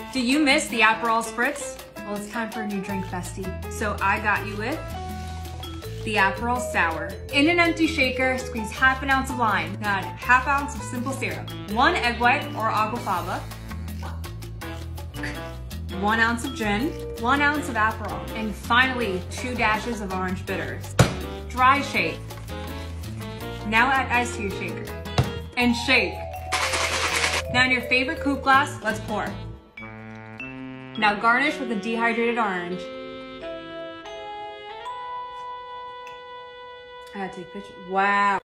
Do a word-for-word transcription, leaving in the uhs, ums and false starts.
Do you miss the Aperol Spritz? Well, it's time for a new drink, bestie. So I got you with the Aperol Sour. In an empty shaker, squeeze half an ounce of lime, add half ounce of simple syrup, one egg white or Aquafaba, one ounce of gin, one ounce of Aperol, and finally two dashes of orange bitters. Dry shake. Now add ice to your shaker and shake. Now in your favorite coupe glass, let's pour. Now garnish with a dehydrated orange. I gotta take pictures. Wow.